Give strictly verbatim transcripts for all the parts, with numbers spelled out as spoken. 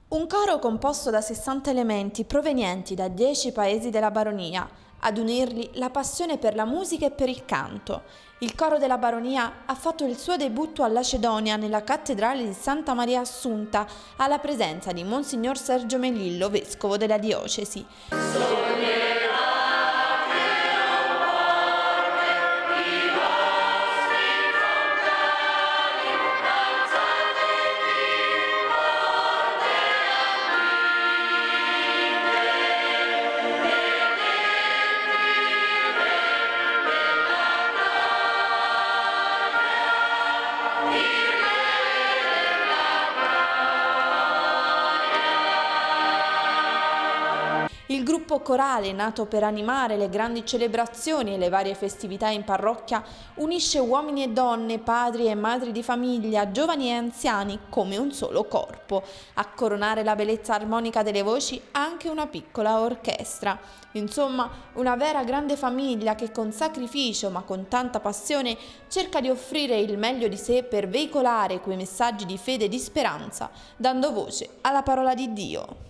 Un coro composto da sessanta elementi provenienti da dieci paesi della baronia, ad unirli la passione per la musica e per il canto. Il coro della baronia ha fatto il suo debutto a Lacedonia nella cattedrale di Santa Maria Assunta alla presenza di Monsignor Sergio Melillo, vescovo della diocesi. Il gruppo corale, nato per animare le grandi celebrazioni e le varie festività in parrocchia, unisce uomini e donne, padri e madri di famiglia, giovani e anziani come un solo corpo. A coronare la bellezza armonica delle voci anche una piccola orchestra. Insomma, una vera grande famiglia che con sacrificio ma con tanta passione cerca di offrire il meglio di sé per veicolare quei messaggi di fede e di speranza, dando voce alla parola di Dio.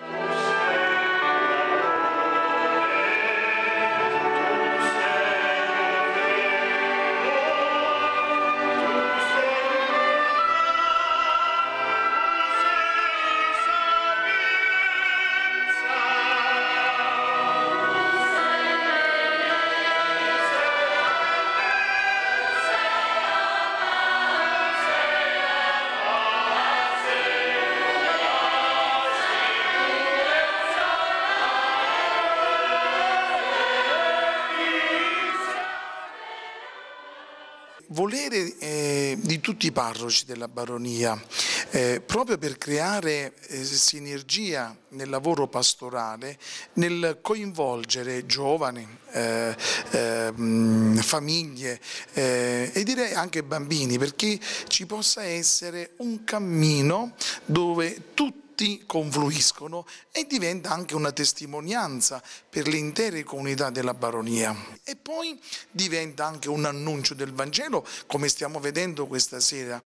Volere eh, di tutti i parroci della baronia, eh, proprio per creare eh, sinergia nel lavoro pastorale, nel coinvolgere giovani, eh, eh, famiglie eh, e direi anche bambini, perché ci possa essere un cammino dove tutti confluiscono e diventa anche una testimonianza per le intere comunità della baronia. E poi diventa anche un annuncio del Vangelo, come stiamo vedendo questa sera.